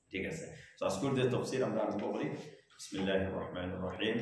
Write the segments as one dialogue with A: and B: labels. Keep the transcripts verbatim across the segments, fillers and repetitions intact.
A: ঠিক আছে সো আজকের যে তাফসীর আমরা আরম্ভ করি বিসমিল্লাহির রহমানির রহিম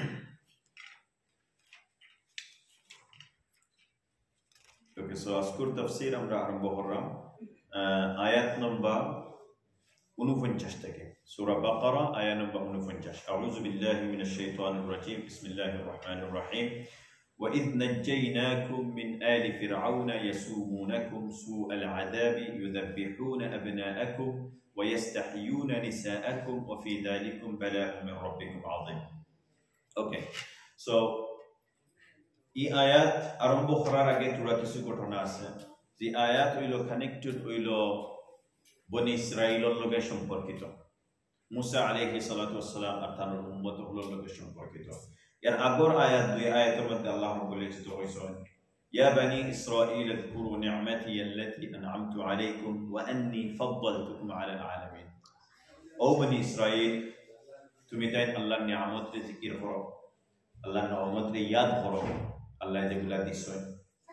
A: ওকে সো আজকের তাফসীর আমরা আরম্ভ করলাম আয়াত নম্বর ঊনপঞ্চাশ থেকে সূরা বাকারা আয়াত নম্বর ঊনপঞ্চাশ আউযু বিল্লাহি মিনাশ শাইতানির রাজীম বিসমিল্লাহির রহমানির রহিম وَإِذْ نَجَّيْنَاكُمْ مِنْ آلِ فِرْعَوْنَ يَسُومُونَكُمْ سُوءَ الْعَذَابِ يُذَبِّحُونَ أَبْنَاءَكُمْ وَيَسْتَحْيُونَ نِسَاءَكُمْ وَفِي ذَلِكُمْ بَلَاءٌ مِنْ رَبِّكُمْ عَظِيمٌ. Okay, so এই আয়াত আরম্ভ করার আগে তোরা কিছু ঘটনা আছে যে আয়াত হইল কানেক্টেড হইল বনি ইসরাইলের লগে সম্পর্কিত মুসা আলাইহিস সালাতু ওয়াস সালাম আর তার উম্মত হলোর লগে সম্পর্কিত এর আগর আয়াত দুই আয়াতের মধ্যে আল্লাহ বলেছে তো হইছেন ইয়া বনি ইসরাঈল اذكروا نعمتي التي انعمت عليكم واني فضلتكم على العالمين ও বনি ইসরাঈল তুমি তাই আল্লাহর নিয়ামতকে জিকির করো আল্লাহর নিয়ামতকে ইয়াদ করো আল্লাহ যেগুলা দিছেন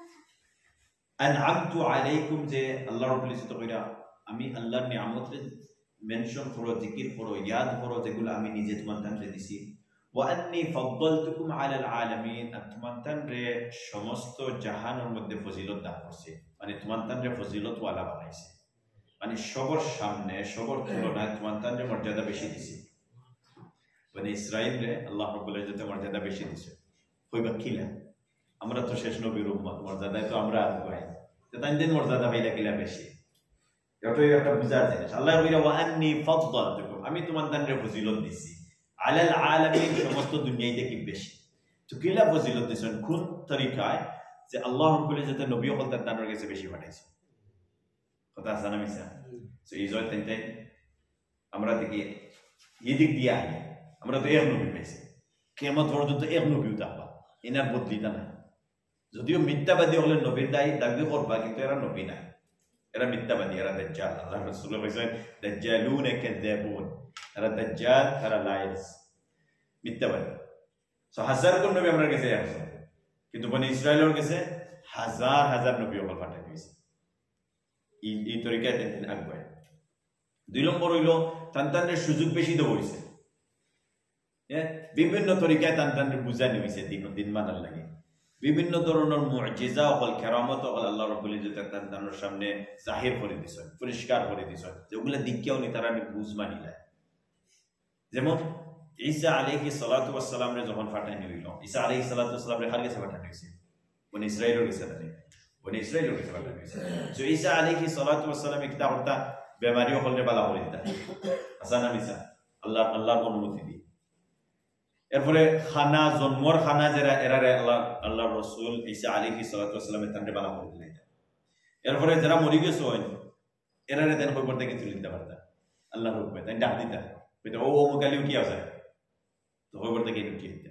A: আনআমতু আলাইকুম যে আল্লাহ রাব্বুল ইজ্জত কইরা আমি আল্লাহর নিয়ামতকে মেনশন করো জিকির করো ইয়াদ করো যেগুলা আমি নিজে তোমাদের দিছি وأني فضلتكم على العالمين তোমাদের সমস্ত জাহানের মধ্যে ফজিলত দান করছি মানে তোমাদের ফজিলত ওয়ালা বানাইছে মানে সবার সামনে সবার তুলনায় তোমাদের মর্যাদা বেশি দিছি মানে ইসরাইলে আল্লাহ রাব্বুল ইজ্জত মর্যাদা বেশি দিছে কইবা কিলা আমরা তো শেষ নবীর উম্মত মর্যাদায় তো আমরা আগুয়াই তো তাদের মর্যাদা পাইলা কিলা বেশি এটাই একটা বুঝার জিনিস আল্লাহ বলে ওয়ান্নি ফাদদালতুকুম আমি তোমাদের ফজিলত দিছি আলাল আলামিন সমস্ত দুনিয়াতে কি বেশি তো কিলা ফজিলত দিছেন কোন তরিকায় যে আল্লাহ রাব্বুল ইজ্জত নবী হল তার কাছে বেশি পাঠাইছে কথা আছে না মিছা সো এই জয় তাই তাই আমরা দেখি এদিক দিয়া আমরা তো এক নবী পেয়েছি কিয়ামত পর্যন্ত এক নবী উঠাবা এনার বদলিতা না যদিও মিথ্যাবাদী হলে নবীর দায়ী দাবি করবা কিন্তু এরা নবী না এরা মিথ্যাবাদী এরা দাজ্জাল আল্লাহ রাসূল বলেছেন দাজ্জালুন কাযাবুন এরা দাজ্জাল এরা লায়েস মিথ্যাবাদী সো হাজার কোন নবী আমরা কাছে আছে কিন্তু বনি ইসরাইলের কাছে হাজার হাজার নবী হল পাঠাই দিয়েছে এই এই তরিকায় দেখেন আগবাই দুই নম্বর হইল তান্তানের সুযোগ বেশি দেওয়া হয়েছে বিভিন্ন তরিকায় তান্তানের বুঝানি হয়েছে দিন দিন মানার লাগে বিভিন্ন ধরনের মুজিজা হল কেরামত হল আল্লাহ রাব্বুল ইজ্জত তান্তানের সামনে জাহির করে দিছেন পরিষ্কার করে দিছেন যেগুলা দিকেও নি তারা বুঝ মানি যায় যেমন ঈসা আলাইহিস সালাতু ওয়াস সালাম রে যখন পাঠানো হইল ঈসা আলাইহিস সালাতু ওয়াস সালাম রে কার কাছে পাঠানো হইছে বনি ইসরাইলের কাছে পাঠানো বনি ইসরাইলের কাছে পাঠানো হইছে সো ঈসা আলাইহিস সালাতু ওয়াস সালাম কি তাহতা বেমারি হলে বালা করে দিতা আসানা মিসা আল্লাহ আল্লাহর অনুমতি দি এরপরে খানা জন্মর খানা যারা এরারে আল্লাহ আল্লাহর রাসূল ঈসা আলাইহিস সালাতু ওয়াস সালামের তান্ডে বালা করে দিলেন এরপরে যারা মরি গেছে হই এরারে দেন কই করতে কি তুলি দিতে পারতা আল্লাহর হুকুমে তাই ডাক দিতা কইতে ও মুকালি উঠি আসে তো কই করতে কি উঠি দিতে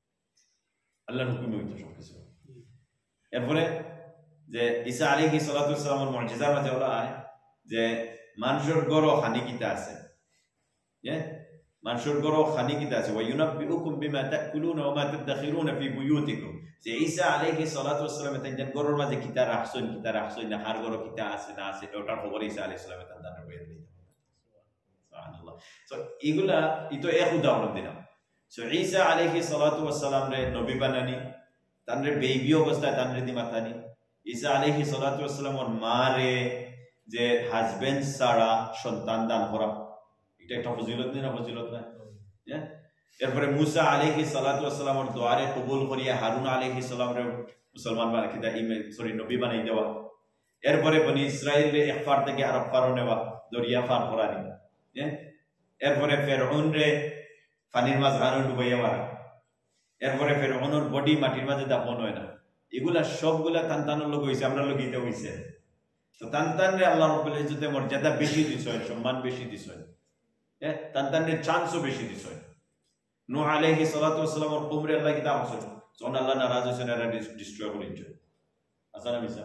A: আল্লাহর হুকুমে হইতো সব কিছু এরপরে যে ঈসা আলাইহিস সালাতু ওয়াস সালামের মুজিজার মাঝে হলো যে মানুষের গরো খানি কিতা আছে হ্যাঁ মানুষের গরো খানি কিতা আছে ওয়া ইউনাব্বিউকুম বিমা তাকুলুনা ওয়া মা তাদখিরুনা ফি বুয়ুতিকুম যে ঈসা আলাইহিস সালাতু ওয়াস সালাম তাদের গরোর মাঝে কিতা রাখছেন কিতা রাখছেন না হার গরো কিতা আছে না আছে ওটার খবর ঈসা আলাইহিস সালাম তাদের বইয়ে দিতে সুবহানাল্লাহ সো এগুলা ইতো এক উদাহরণ দিলাম সো ঈসা আলাইহিস সালাতু ওয়াস সালাম রে নবী বানানি তানরে বেবি অবস্থায় তানরে দি মাথানি ঈসা আলাইহিস সালাতু ওয়াস সালামের মারে যে হাজবেন্ড সারা সন্তান দান করা এটা একটা ফজিলত না ফজিলত না হ্যাঁ এরপরে মুসা আলাইহিস সালাতু ওয়াস সালামের দোয়ারে কবুল করিয়া হারুন আলাইহিস সালামের মুসলমান বানাই কিদা ইমে সরি নবী বানাই দেওয়া এরপরে বনি ইসরাইলে এক পার থেকে আরেক পার নেওয়া দরিয়া পার করানি হ্যাঁ এরপরে ফেরআউন রে পানির মাঝ গানো ডুবাইয়া মারা এরপরে ফেরআউনের বডি মাটির মাঝে দাফন হয় না এগুলা সবগুলা তান্তানের লোক হইছে আমরা লোক ইতে হইছে তো তান্তানরে আল্লাহ রাব্বুল ইজ্জতে মর্যাদা বেশি দিছেন সম্মান বেশি দিছেন হ্যাঁ তান্তানের চান্সও বেশি দিছেন নূহ আলাইহিস সালাতু ওয়াস সালামের কওমরে আল্লাহ কি দাও করছেন যখন আল্লাহ নারাজ হইছেন এরা ডিস্ট্রয় করে দিয়েছেন আসানা মিসা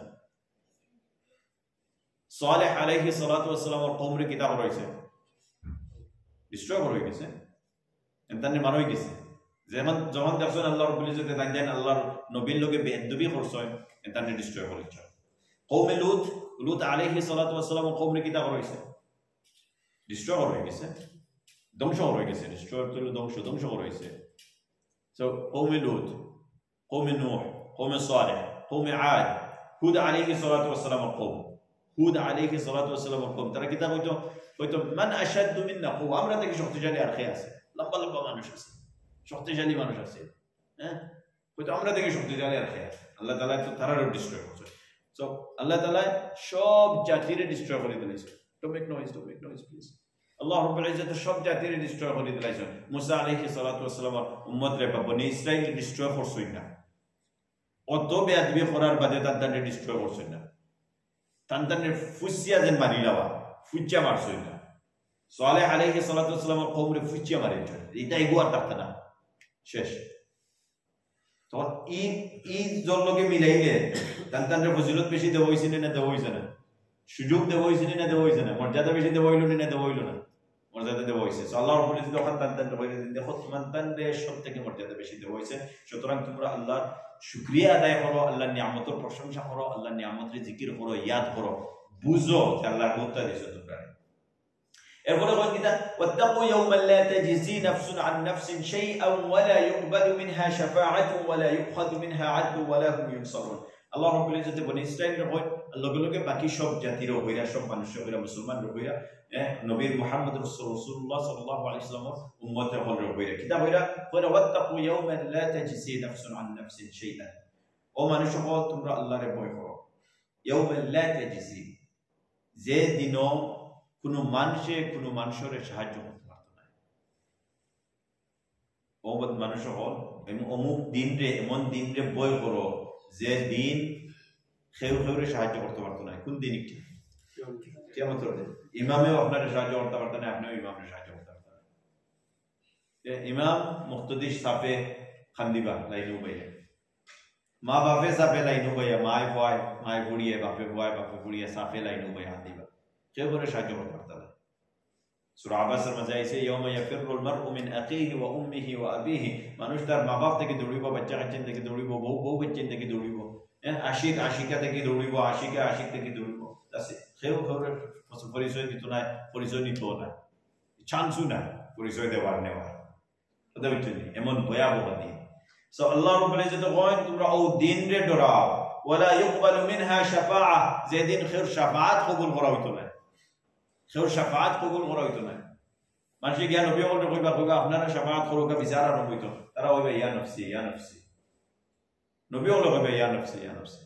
A: সালেহ আলাইহিস সালাতু ওয়াস সালামের কওমরে কি দাও হইছে ডিস্ট্রয় করে গেছে এন্তানে মারা হই গেছে যেমন যখন দেখছেন আল্লাহ রাব্বুল ইজ্জতে তাইদেন আল্লাহর নবীর লগে বেদবি করছেন এন্তানে ডিস্ট্রয় করে দিয়েছেন কওমে লূত লূত আলাইহিস সালাতু ওয়াস সালাম কওমরে কি দাও হইছে ডিস্ট্রয় হয়ে গেছে, ধ্বংস হয়ে গেছে, ডিস্ট্রয় হলো ধ্বংস, ধ্বংস হয়েছে। সো কওমে লুত, কওমে নূহ, কওমে সালেহ, কওমে আদ, হুদ আলাইহিস সালাতু ওয়াস সালামের কওম, হুদ আলাইহিস সালাতু ওয়াস সালামের কওম তারা কিতা কইতো, কইতো মান আশাদ্দু মিন্না কুওয়া, আমরা থেকে শক্তিশালী আর কে আছে, লম্বা লম্বা মানুষ আছে, শক্তিশালী মানুষ আছে, হ্যাঁ কইতো আমরা থেকে শক্তিশালী আর কে আছে। আল্লাহ তাআলা তো তারারও ডিস্ট্রয় করছে। সো আল্লাহ তাআলা সব জাতিরে ডিস্ট্রয় করে দিয়েছে। Don't make noise, don't make noise please. আল্লাহ রাব্বুল ইজ্জত সব জাতিরে ডিস্ট্রয় করে দিয়েছেন। মুসা আলাইহিস সালাতু ওয়াস সালামের উম্মত রে বা বনি ইসরাইল ডিস্ট্রয় করছই না, অত বেয়াদবি করার বাদে তাদের ডিস্ট্রয় করছই না, তাদের ফুসিয়া যেন মারি লাওয়া, ফুচ্চা মারছই না। সালেহ আলাইহিস সালাতু ওয়াস সালামের কওম রে ফুচ্চা মারিছে, এটা এগুয়ার থাকতে না, শেষ। তখন ই ই জলকে মিলাইলে তাদের ফজিলত বেশি দেওয়া হয়েছে না দেওয়া হয়েছে না, সুযোগ দেওয়া হয়েছে না দেওয়া হয়েছে না, মর্যাদা বেশি দেওয়া হইল না দেওয়া হইল না, মর্যাদা দেওয়া হয়েছে। আল্লাহ রাব্বুল ইজ্জত যখন তাদের কইলেন দেখো তোমার তাদের সব থেকে মর্যাদা বেশি দেওয়া হয়েছে, সুতরাং তোমরা আল্লাহর শুকরিয়া আদায় করো, আল্লাহর নিয়ামতের প্রশংসা করো, আল্লাহর নিয়ামতের জিকির করো, ইয়াদ করো, বুঝো যে আল্লাহ গুরুত্ব দিয়েছে তোমরা। এরপরে কোন কিতা ওয়াত্তাকু ইয়াওমান লা তাজজি নাফসুন আন নাফসিন শাইআন ওয়া লা ইউকবালু মিনহা শাফাআতু ওয়া লা ইউখাযু মিনহা আদলু ওয়া লা হুম ইউনসারুন। আল্লাহ রাব্বুল ইজ্জত বনি ইসরাইলের কয় লগে লগে বাকি সব জাতিরও হইরা, সব মানুষের হইরা, মুসলমানদের হইরা, নবী মুহাম্মদ রাসূলুল্লাহ সাল্লাল্লাহু আলাইহি ওয়াসাল্লামের উম্মতের হইরা কিতা হইরা কয় ওয়াত্তাকু ইয়াওমান লা তাজজি নাফসুন আন নাফসিন শাইআন, ও মানুষ সকল তোমরা আল্লাহরে ভয় করো। ইয়াওমান লা তাজজি, যে দিনও কোন মানুষে কোন মানুষের সাহায্য করতে পারত না। অমুক মানুষ হল অমুক দিন রে, এমন দিন রে বই করো যে দিন কেউ কেউরে সাহায্য করতে পারতো না। কোন দিন? কিয়ামতের দিন। ইমামেও আপনার সাহায্য করতে পারতো না, আপনিও ইমামের সাহায্য করতে পারতেন না। ইমাম মুক্তদি সাপে খান্দিবা লাইনু বাইরে, মা বাপে সাপে লাইনু বাইয়া, মায় ভয় মায় বুড়িয়ে, বাপে ভয় বাপে বুড়িয়ে, সাপে লাইনু বাই হান্দিবা, কেউ করে সাহায্য করতে পারত না। সূরা আবাসের মধ্যে আছে ইয়াউমা ইয়াফিরুল মারউ মিন আখিহি ওয়া উম্মিহি ওয়া আবিহি, মানুষ তার মা বাপ থেকে দৌড়িব, বাচ্চা কাচ্চা থেকে দৌড়িব, বউ বউ বাচ্চা থেকে দৌড়িব, হ্যাঁ আশিক আশিকা থেকে দৌড়িব, আশিকা আশিক থেকে দৌড়িব। আছে কেউ কেউরে পরিচয় দিত না, পরিচয় নিত না, চান্সও না পরিচয় দেওয়ার নেওয়ার, কথা বুঝছেন? এমন ভয়াবহ দিন। সো আল্লাহ রাব্বুল ইজ্জত কয় তোমরা ও দিন রে ডরাও, ওয়ালা ইউকবালু মিনহা শাফাআ, যে দিন খের শাফাআত কবুল করা হইতো না, খের শাফাআত কবুল করা হইতো না। মানুষ গিয়া নবী বলতে কইবা কইবা আপনারা শাফাআত করোকা বিচার আর হইতো, তারা কইবা ইয়া নফসি ইয়া নফসি, নবী বলতে কইবা ইয়া নফসি ইয়া নফসি।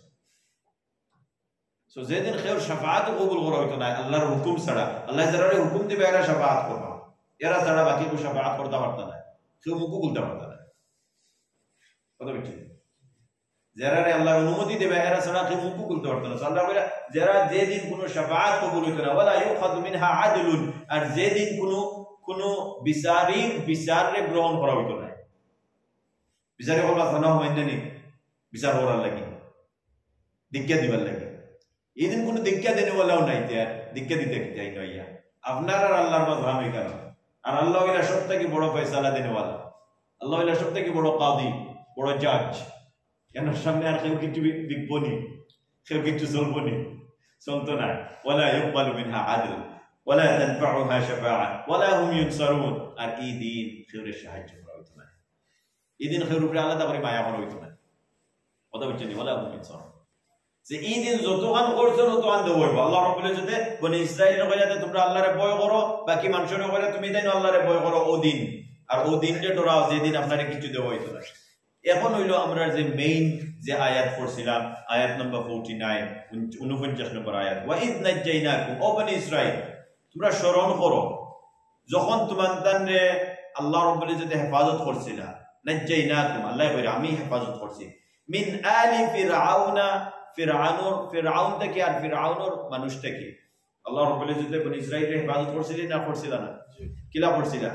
A: সো যে দিন খের শাফাআত কবুল করা হইতো না আল্লাহর হুকুম ছাড়া, আল্লাহ যারা হুকুম দিবে এরা শাফাআত করবা, এরা ছাড়া বাকি কেউ শাফাআত করতে পারত না, কেউ মুখও খুলতে পারত না, কথা বুঝছেন? যারা আল্লাহ অনুমতি দেবে এরা ছাড়া কেউ মুখ খুলতে পারতো না। আল্লাহ বলে যারা যেদিন কোনো শাফাআত কবুল হইতো না, ওয়ালা ইউখাযু মিনহা আদলুন, আর যেদিন কোনো কোনো বিচারীর বিচারে গ্রহণ করা হইতো না, বিচারে করবা থানা মাইন্দানি বিচার করার লাগি, দীক্ষা দিবার লাগি, এই দিন কোনো দীক্ষা দেনেওয়ালাও নাই, তার দীক্ষা দিতে চাই নইয়া আপনার আর আল্লাহর মাঝ হামে কেন? আর আল্লাহ হইলা সব থেকে বড় ফয়সালা দেনেওয়ালা, আল্লাহ হইলা সব থেকে বড় কাদি, বড় জাজ। কেন সামনে আর কেউ কিছু বিকবো নি, কেউ কিছু চলবো নি, চলতো না। ওয়ালা ইউকবালু মিনহা আদল ওয়ালা তানফাউহা শাফাআ ওয়ালা হুম ইউনসারুন, আর এই দিন কেউরে সাহায্য করা হইতো না, এই দিন কেউর উপরে আলাদা করে মায়া করা হইতো না, কথা বুঝছেন? ওয়ালা হুম ইউনসারুন, যে এই দিন যতক্ষণ করছো ততক্ষণ দেবো। আল্লাহ রাব্বুল ইজ্জত বনি ইসরাইলের কইলাতে তোমরা আল্লাহরে ভয় করো, বাকি মানুষের কইলা তুমি তাই আল্লাহরে ভয় করো ও দিন, আর ও দিনকে ডরাও যেদিন আপনারে কিছু দেওয়া হইতো না। এখন হইল আমরা যে মেইন যে আয়াত পড়ছিলাম, আয়াত নম্বর উনচল্লিশ, উনপঞ্চাশ নম্বর আয়াত, ওয়া ইয নাজ্জাইনাকুম, ও বনি ইসরাইল তোমরা স্মরণ করো যখন তোমাদের আল্লাহ রাব্বুল ইজ্জত হেফাজত করছিলা, নাজ্জাইনাকুম আল্লাহ কইরা আমি হেফাজত করছি, মিন আলি ফিরআউনা, ফিরআউনের ফিরআউন থেকে আর ফিরআউনের মানুষ থেকে আল্লাহ রাব্বুল ইজ্জত বনি ইসরাইলের হেফাজত করছিলেন না করছিলা না? কিলা করছিলা?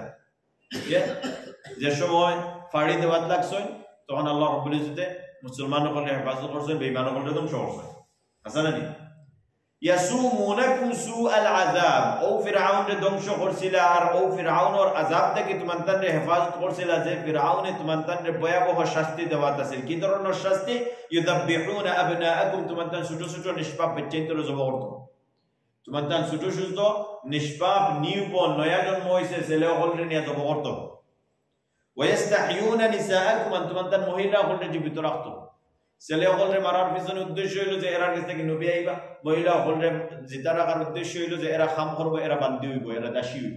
A: যে সময় ফাড়ি দেওয়াত লাগছই তখন আল্লাহ রাব্বুল ইজ্জত মুসলমানসকলে হেফাজত করছেন, বেঈমানসকলে ধ্বংস করছেন, আছে না? ইয়াসুমুনাকুম সুআল আযাব, ও ফিরআউনকে ধ্বংস করছিলা আর ও ফিরআউনের আযাব থেকে তোমাদের হেফাজত করছিলা, যে ফিরআউনে তোমাদের ভয়াবহ শাস্তি দেওয়াত আছিল। কি ধরনের শাস্তি? ইউযাববিহুনা আবনাআকুম, তোমাদের ছোট ছোট নিষ্পাপ বাচ্চাদের জবাই করত। তো তোমার তান ছোট সুস্থ নিষ্পাপ নিউবর্ন নয়া জন্ম হয়েছে ছেলে হলরে নিয়ে জব করত ওয়াস্তাহিউনা নিসাআকুম তোমার তান মহিলা হলরে জীবিত রাখত ছেলে হলরে মারার পিছনে উদ্দেশ্য হইল যে এরা কাছ থেকে নবী আইবা মহিলা হলরে জিতা রাখার উদ্দেশ্য হইল যে এরা খাম করবো এরা বান্দি হইব এরা দাসী হইব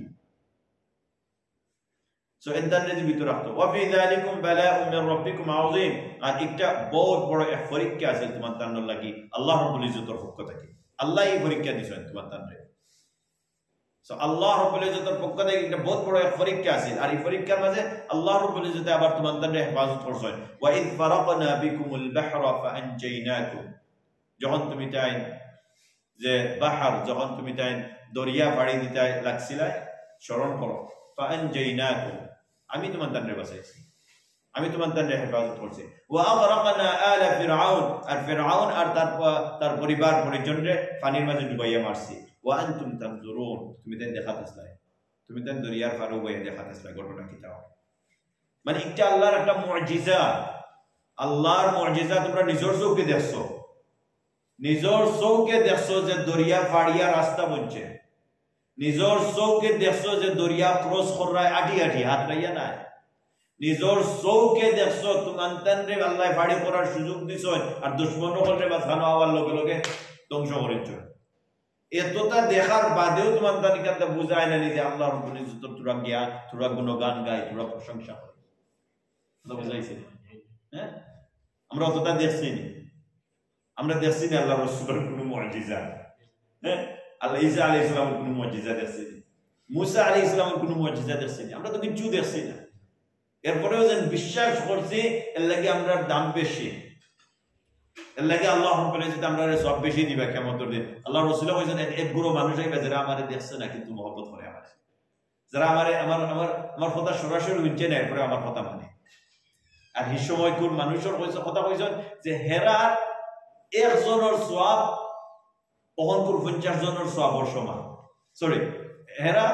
A: সো এন্টারনেট জীবিত রাখত ওয়া ফি যালিকুম বালাউম মির রাব্বিকুম আযীম আর একটা বহুত বড় এক পরীক্ষা আছে তোমার তান লাগি আল্লাহ রাব্বুল ইজ্জতের পক্ষ থেকে আল্লাহ এই পরীক্ষা দিছেন তোমার তানরে সো আল্লাহ রাব্বুল ইজ্জতের পক্ষ থেকে একটা বহুত বড় এক পরীক্ষা আছে আর এই পরীক্ষার মাঝে আল্লাহ রাব্বুল ইজ্জতে আবার তোমার তানরে হেফাজত করছেন ওয়া ইয ফারাকনা বিকুমুল বাহরা ফাআনজাইনাকুম যখন তুমি তাই যে বাহর যখন তুমি তাই দরিয়া পাড়ি দিতে লাগছিলা স্মরণ করো ফাআনজাইনাকুম আমি তোমার তানরে বাঁচাইছি আমি তোমার তানরে হেফাজত করছি ওয়া আগরাকনা আলা ফিরআউন আর ফিরআউন আর তার তার পরিবার পরিজনরে পানির মাঝে ডুবাইয়া মারছি ওয়া আনতুম তানজুরুন তুমি দেন দেখাতেছলাই তুমি দেন দরিয়ার পার হইয়া দেখাতেছলাই ঘটনা কি তাও মানে এটা আল্লাহর একটা মুজিজা আল্লাহর মুজিজা তোমরা নিজের চোখে দেখছো নিজের চোখে দেখছো যে দরিয়া পাড়িয়া রাস্তা বনছে নিজের চোখে দেখছো যে দরিয়া ক্রস করায় আটি আটি হাত রাইয়া নাই নিজের চোখে দেখছো তোমার তানরে আল্লাহ পাড়ি করার সুযোগ দিছ আর দুশ্মন হলরে বাঁচানো হওয়ার লগে লগে ধ্বংস করেছ এতটা দেখার বাদেও তোমার তানিকাতে বুঝায় না যে আল্লাহ রাব্বুল ইজ্জত তোরা গিয়া তোরা গুণগান গাই তোরা প্রশংসা করে কথা বুঝাইছে হ্যাঁ আমরা অতটা দেখছি না আমরা দেখছি না আল্লাহ রাসূলের কোনো মুজিজা হ্যাঁ আল্লাহ ঈসা আলাইহিস সালামের কোনো মুজিজা দেখছি না মুসা আলাইহিস সালামের কোনো মুজিজা দেখছি না আমরা তো কিছু দেখছি না এরপরেও যেন বিশ্বাস করছি এর লাগে আমরা দাম বেশি এর লাগে আল্লাহ রাব্বুল ইজ্জত আমরা সব বেশি দিবা কিয়ামতের দিন আল্লাহ রাসূল কইছেন এক গুরু মানুষ আইবা যারা আমারে দেখছে না কিন্তু মহব্বত করে আমার যারা আমারে আমার আমার আমার কথা সরাসরি বুঝছে না এরপরে আমার কথা মানে আর এই সময় কোন মানুষের কইছে কথা কইছেন যে হেরা একজনের সওয়াব অহনকুর পঞ্চাশ জনের সওয়াবের সমান সরি হেরা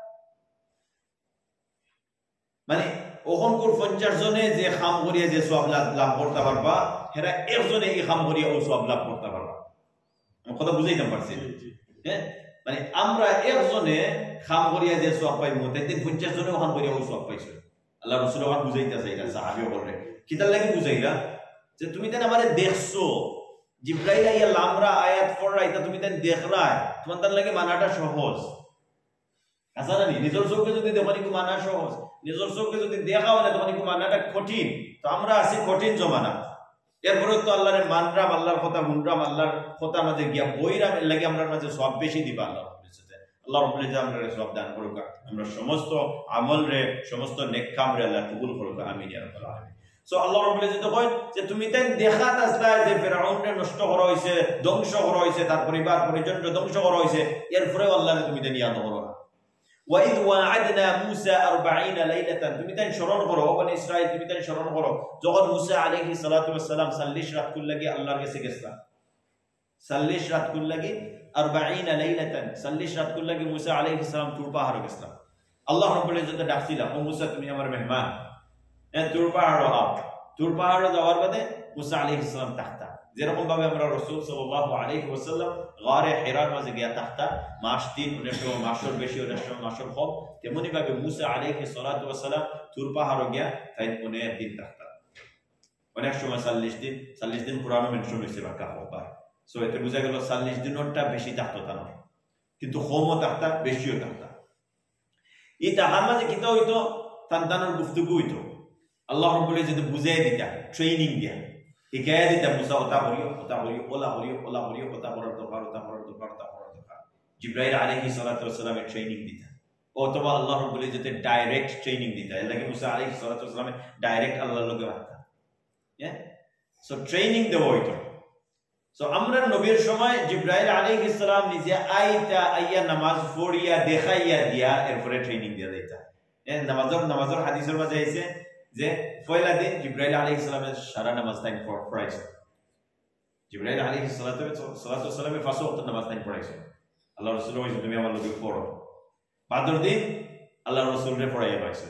A: মানে অহনকুর পঞ্চাশ জনে যে খাম করিয়া যে সওয়াব লাভ করতে পারবা হেরা একজনে এই খাম করিয়া ও সওয়াব লাভ করতে পারবা আমি কথা বুঝাইতে পারছি হ্যাঁ মানে আমরা একজনে খাম করিয়া যে সওয়াব পাইবো তাইতে পঞ্চাশ জনে খাম করিয়া ও সওয়াব পাইছো আল্লাহ রাসূল ওয়ান বুঝাইতা চাইলা সাহাবী বলে কিতার লাগি বুঝাইলা যে তুমি দেন আমারে দেখছো জিবরাইল আইয়া লামরা আয়াত পড়রা এটা তুমি দেন দেখরা তোমার তার লাগে মানাটা সহজ আসানা নি নিজের চোখে যদি দেখনি কো মানা সহজ নিজের চোখে যদি দেখাও না তখন কো মানাটা কঠিন তো আমরা আছি কঠিন জমানা এরপরে তো আল্লাহর মানরাম আল্লাহর কথা গুনরাম আল্লাহর কথা মাঝে গিয়া বইরাম এর লাগে আমরা মাঝে সব বেশি দিবা আল্লাহ আল্লাহ রাব্বুল ইজ্জত আমরা সব দান করুক আমরা সমস্ত আমল রে সমস্ত নেক কাম রে আল্লাহ কবুল করুক আমিন ইয়া রাব্বাল আলামিন সো আল্লাহ রাব্বুল ইজ্জত কয় যে তুমি তাই দেখাত আসলা যে ফিরআউন রে নষ্ট করা হইছে ধ্বংস করা হইছে তার পরিবার পরিজন রে ধ্বংস করা হইছে এরপরে আল্লাহরে তুমি তাই ইয়াদ করো না ওয়া ইদ ওয়া'আদনা মূসা আরবাঈনা লাইলাতান তুমি তাই স্মরণ করো বনি ইসরাইল তুমি তাই স্মরণ করো যখন মূসা আলাইহিস সালাতু ওয়াস সালাম চল্লিশ রাত কুল লাগি আল্লাহর কাছে গেছলা চল্লিশ রাত কুল লাগি আরবাঈনা লাইলাতান চল্লিশ রাত কুল লাগি মূসা আলাইহিস সালাম তুর পাহাড়ে গেছলা আল্লাহ রাব্বুল ইজ্জত ডাকছিলা ও মূসা তুমি আমার মেহমান এ তুর পাহাড় আপ তুর পাহাড়ে যাওয়ার বাদে মূসা আলাইহিস সালাম তাহতা যেরকম ভাবে আমরা রাসূল সাল্লাল্লাহু আলাইহি ওয়াসাল্লাম গারে হিরার মাঝে গিয়া তাহতা মাস তিন উনিশ মাসের বেশি উনিশ মাসের কম তেমনি ভাবে মূসা আলাইহিস সালাতু ওয়াস সালাম তুর পাহাড়ে গিয়া তাই উনিশ দিন তাহতা অনেক সময় চল্লিশ দিন চল্লিশ দিন পুরানো মেনশন হইছে বাকা হবা সো এতে বুঝা গেল চল্লিশ দিনটা বেশি তাহতা না কিন্তু কমও তাহতা বেশিও তাহতা এই তাহার মাঝে কিতা হইতো তান্তানোর গুফতগু হইতো আল্লাহ রাব্বুল ইজ্জত বুঝাই দিতা ট্রেনিং দিয়া হিকায়া দিতা মুসা ওতা করিও ওতা করিও ওলা করিও ওলা করিও ওতা করার দরকার ওতা করার দরকার ওতা করার দরকার জিবরাইল আলাইহিস সালাতু ওয়াস সালামের ট্রেনিং দিতা অথবা আল্লাহ রাব্বুল ইজ্জতের ডাইরেক্ট ট্রেনিং দিতা এর লাগে মুসা আলাইহিস সালাতু ওয়াস সালামে ডাইরেক্ট আল্লাহর লগে বার্তা হ্যাঁ সো ট্রেনিং দেওয়া হইতো সো আমরা নবীর সময় জিবরাইল আলাইহিস সালাম নিজে আইতা আইয়া নামাজ পড়িয়া দেখাইয়া দিয়া এরপরে ট্রেনিং দিয়া দিতা এর নামাজের নামাজের হাদিসের মাঝে আছে যে পয়লা দিন জিবরাইল আলাইহিস সালামের সারা নামাজ টাইম পড়াইছে জিবরাইল আলাইহিস সালাতু ওয়াস সালামের পাঁচ ওয়াক্ত নামাজ টাইম পড়াইছে আল্লাহ রাসূল কইছে তুমি আমার লগে পড়ো বাদর দিন আল্লাহ রাসূলরে পড়াইয়া পাইছে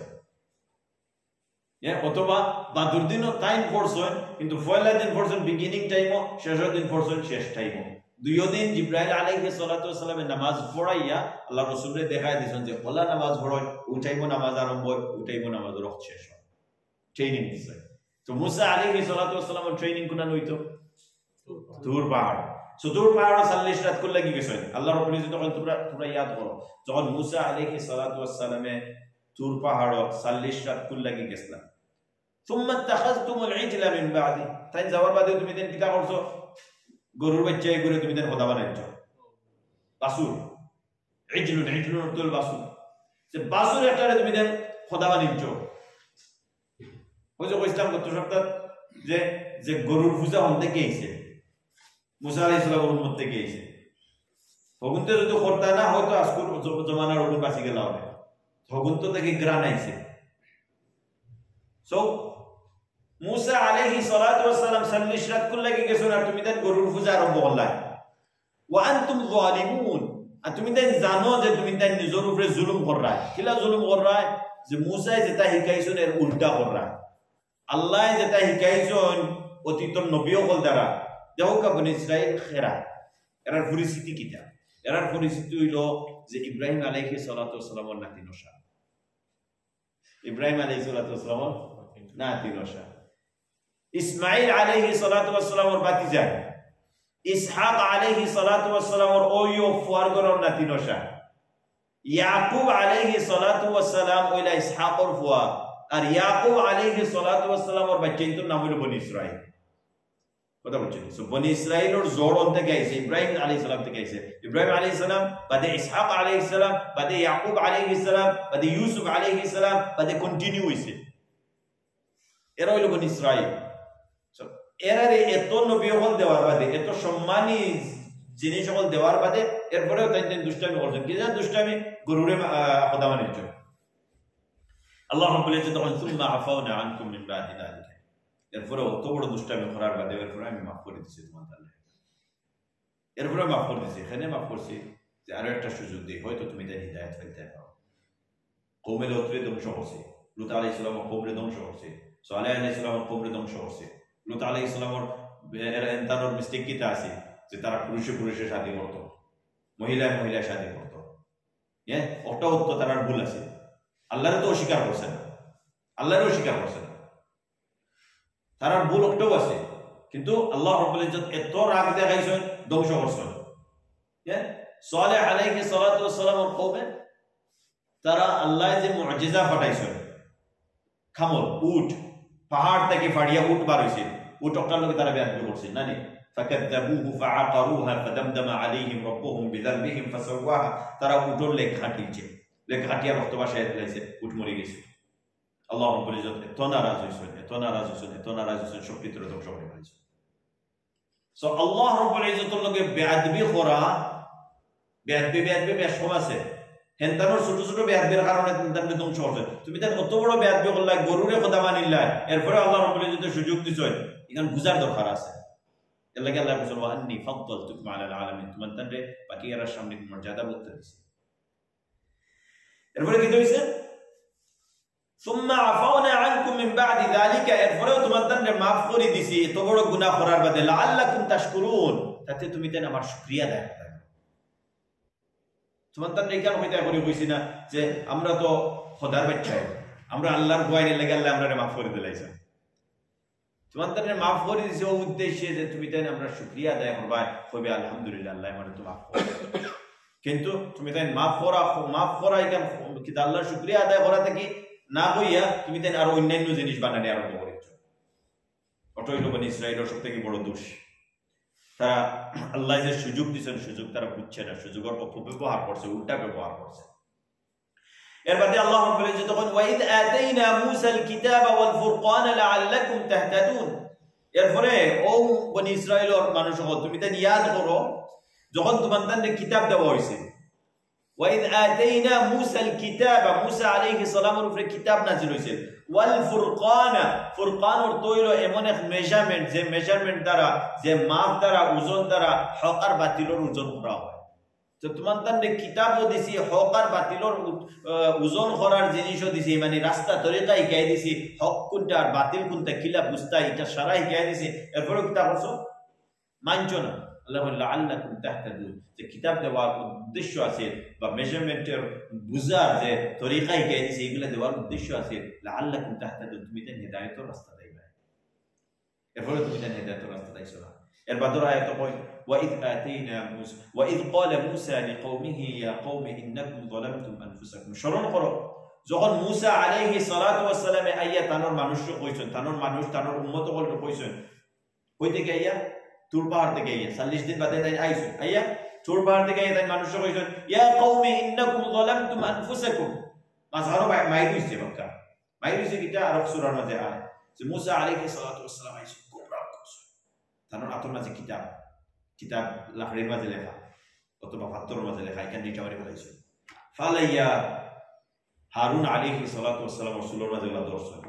A: এ অথবা বাদর দিনও টাইম পড়ছেন কিন্তু পয়লা দিন পড়ছেন বিগিনিং টাইমও শেষ দিন পড়ছেন শেষ টাইমও দুই দিন জিব্রাইল আলাইহিস সালাতু ওয়াস সালামের নামাজ পড়াইয়া আল্লাহ রাসূলকে দেখায় দিছেন যে ওলা নামাজ পড়াই উঠাইবো নামাজ আরম্ভ উঠাইবো নামাজ রক্ত শেষ হয় ট্রেনিং দিছে তো মুসা আলাইহিস সালাতু ওয়াস সালামের ট্রেনিং কোনা হইতো তুর পাহাড় সো তুর পাহাড় চল্লিশ রাত করে লাগি গেছে আল্লাহ রাব্বুল ইজ্জত তখন তোমরা তোমরা ইয়াদ করো যখন মুসা আলাইহিস সালাতু ওয়াস সালামে তুর পাহাড় চল্লিশ রাত করে লাগি গেছিল ثم اتخذتم العجل من بعدي তাই যাওয়ার বাদে তুমি দেন কিটা করছো গরুর বাচ্চা এই করে তুমি দেন খোদা বানাইছো বাসুর ইজলুন ইজলুন তুল বাসুর যে বাসুর একটারে তুমি দেন খোদা বানাইছো ওই যে ইসলাম কত সপ্তাহ যে যে গরুর পূজা হতে গিয়েছে মুসা আলাইহিস সালামের উম্মত থেকে গিয়েছে তখন তো যদি করতা না হয়তো আজকের জমানার ওপর বাঁচি গেল হবে তখন তো থেকে গ্রান আইছে সো মুসা আলাইহিস সালাতু ওয়াস সালাম চল্লিশ রাত করে লাগি গেছেন আর তুমি দেন গরুর পূজা আরম্ভ করলা ওয়া আনতুম যালিমুন আর তুমি দেন জানো যে তুমি দেন নিজের উপরে জুলুম কররা কিলা জুলুম কররা যে মুসা যেটা শিখাইছেন এর উল্টা কররা আল্লাহ যেটা শিখাইছেন অতীতর নবীও বল দ্বারা দেখো কা বনি ইসরাইল খেরা এরার পরিস্থিতি কিটা এরার পরিস্থিতি হইল যে ইব্রাহিম আলাইহিস সালাতু ওয়াস সালামের নাতি নশা ইব্রাহিম আলাইহিস সালাতু ওয়াস সালামের নাতি নশা ইসমাঈল আলাইহিস সালাতু ওয়াস সালামের ভাতিজা ইসহাক আলাইহিস সালাতু ওয়াস সালামের ওইও ফুয়ারগরের নাতি নশা ইয়াকুব আলাইহিস সালাতু ওয়াস সালাম ওইলা ইসহাকের ফুয়া আর ইয়াকুব আলাইহিস সালাতু ওয়াস সালামের বাচ্চাইটোর নাম হলো বনি ইসরাইল কথা বলছেন সো বনি ইসরাইলের জোড়ন থেকে আইছে ইব্রাহিম আলাইহিস সালাম থেকে আইছে ইব্রাহিম আলাইহিস সালাম বাদে ইসহাক আলাইহিস সালাম বাদে ইয়াকুব আলাইহিস সালাম বাদে ইউসুফ আলাইহিস সালাম বাদে কন্টিনিউ হইছে এরা হইল বনি ইসরাইল সো এরারে এত নবী হল দেওয়ার বাদে এত সম্মানী জিনিস হল দেওয়ার বাদে এরপরেও তাই তাই দুষ্টামি করছেন কি জানেন দুষ্টামি গরুরে খোদা বানিয়েছে আল্লাহ রাব্বুল ইজ্জত তখন সুম্মা আফাউনা আনকুম মিন বাদি যালিকা এরপরে অত বড় দুষ্টামি করার বাদে এরপরে আমি মাফ করে দিয়েছি তোমাদের আল্লাহ এরপরে মাফ করে দিয়েছি এখানে মাফ করছি যে আরো একটা সুযোগ দিই হয়তো তুমি তাই হিদায়াত পাইতে পারো কওমে লুতরে ধ্বংস করছে লুত আলাইহিস সালাম কওমে ধ্বংস করছে সালেহ আলাইহিস সালাম কওমে ধ্বংস করছে লুত আলাইহিস সালামের এরা এন্তানোর মিস্টেক কিটা আছে যে তারা পুরুষে পুরুষে শাদী করত মহিলা মহিলা শাদী করত হ্যাঁ ওটা তো তার ভুল আছে আল্লাহর তো অস্বীকার করছে না আল্লাহর অস্বীকার করছে না তার ভুল ওটাও আছে কিন্তু আল্লাহ রাব্বুল ইজ্জত এত রাগ দেখাইছেন ধ্বংস করছেন হ্যাঁ সালেহ আলাইহিস সালাতু ওয়াস সালামের কওমে তারা আল্লাহ যে মুজিজা পাঠাইছেন খামল উট পাহাড় থেকে ফাড়িয়া উট বার হইছে উট ওটার লগে তারা বেয়াদবি করছে না নি ফাকাযাবুহু ফাআকারুহা ফাদামদামা আলাইহিম রাব্বুহুম বিযানবিহিম ফাসাওয়াহা তারা উটর লেগ ঘাটিছে লেগ ঘাটিয়া রক্ত বাসায় ফেলাইছে উট মরে গেছে আল্লাহ রাব্বুল ইজ্জত এত নারাজ হইছেন এত নারাজ হইছেন এত নারাজ হইছেন সব কিছু ধ্বংস করে ফেলেছে সো আল্লাহ রাব্বুল ইজ্জতের লগে বেয়াদবি করা বেয়াদবি বেয়াদবি বেশ কম আছে হেনতানোর ছোট ছোট বেয়াদবির কারণে তুমি ধ্বংস করছে তুমি তার অত বড় বেয়াদবি করলা গরুরে কথা মানিলা এরপরে আল্লাহ রাব্বুল ইজ্জত সুযোগ দিছেন এখানে বুঝার দরকার আছে এর লাগি আল্লাহ বলেন ওয়া আন্নী ফাদ্দালতুকুম আলাল আলামিন তোমার তারে বাকি এর সামনে মর্যাদা বলতে দিছি এরপরে কি হইছে সুম্মা আফাউনা আনকুম মিন বাদি যালিকা এরপরে তোমার তারে maaf করে দিছি এত বড় গুনাহ করার বাদে লাআল্লাকুম তাশকুরুন তাতে তুমি তেন আমার শুকরিয়া আদায় করতে তোমার তার নেই কেন হইতে করে কইছি না যে আমরা তো খোদার বাচ্চা আমরা আল্লাহর ভয়ে লেগে আল্লাহ আমরা মাফ করে দিলাইছেন তোমার তার মাফ করে দিছে ও উদ্দেশ্যে যে তুমি তাই আমরা শুকরিয়া আদায় করবা কইবে আলহামদুলিল্লাহ আল্লাহ আমাদের তো মাফ করে কিন্তু তুমি তাই মাফ করা মাফ করা এখান কি আল্লাহর শুকরিয়া আদায় করা থেকে না হইয়া তুমি তাই আর অন্যান্য জিনিস বানানি আরম্ভ করেছো ওটা হইল বনি ইসরাইলের সবথেকে বড় দোষ তারা আল্লাহ যে সুযোগ দিয়েছেন সুযোগ তারা বুঝছে না সুযোগের অপব্যবহার করছে উল্টা ব্যবহার করছে এর বাদে আল্লাহ রাব্বুল ইজ্জত তখন ওয়াইদ আতাইনা মূসাল কিতাবা ওয়াল ফুরকান লাআল্লাকুম তাহতাদুন এরপরে ও বনি ইসরাইলের মানুষ তুমি তা ইয়াদ করো যখন তোমাদের কিতাব দেওয়া হয়েছে ওয়াইদ আতাইনা মূসাল কিতাবা মূসা আলাইহিস সালামের উপরে কিতাব নাযিল হয়েছে ওয়াল ফুরকান ফুরকান অর্থ হইল এমন এক মেজারমেন্ট যে মেজারমেন্ট দ্বারা যে মাপ দ্বারা ওজন দ্বারা হক আর বাতিলের ওজন করা হয় তো তোমাদের কিতাবও দিছি হক আর বাতিলের ওজন করার জিনিসও দিছি মানে রাস্তা তরিকা শিখাই দিছি হক কোনটা আর বাতিল কোনটা কিলা বুঝতা এটা সারা শিখাই দিছি এরপরে কিতাব করছো মানছো না আল্লাহ বলল লাআল্লাকুম তাহতাদুন, যে কিতাব দেওয়ার উদ্দেশ্য আছে বা মেজারমেন্টের বুঝার যে তরিকায় কে দিছে এগুলা দেওয়ার উদ্দেশ্য আছে লাআল্লাকুম তাহতাদুন, তুমি তাই হেদায়েতের রাস্তা পাইবা। এরপরে তুমি তাই হেদায়েতের রাস্তা পাইছো না। এর বাদর আয়াত কই ওয়াইদ আতাইনা মুসা ওয়াইদ ক্বালা মুসা লিকওমিহি ইয়া কওমি ইন্নাকুম যালামতুম আনফুসাকুম। স্মরণ করো যখন মুসা আলাইহিস সালাতু ওয়াস সালামে আইয়া তানোর মানুষকে কইছেন, তানোর মানুষ তানোর উম্মত হলকে কইছেন, কই থেকে আইয়া তুর পাহাড় থেকে আইয়া চল্লিশ দিন বাদে তাই আইছেন, আইয়া তুর পাহাড় থেকে আইয়া তাই মানুষকে কইছেন ইয়া কওমি ইন্নাকুম যালামতুম আনফুসাকুম। মাঝহারো মাইর হইছে মক্কা, মাইর হইছে কিটা আরব সূরার মধ্যে আয় যে মুসা আলাইহিস সালাতু ওয়াস সালাম আইছেন খুব রাগ করছে, তানোর আতর মাঝে কিতাব কিতাব লাকড়ির মাঝে লেখা অথবা পাথরের মাঝে লেখা এখানে নিটা মারি ফেলাইছে। ফালাইয়া হারুন আলাইহিস সালাতু ওয়াস সালাম রাসূলের মাঝে গলা ধরছেন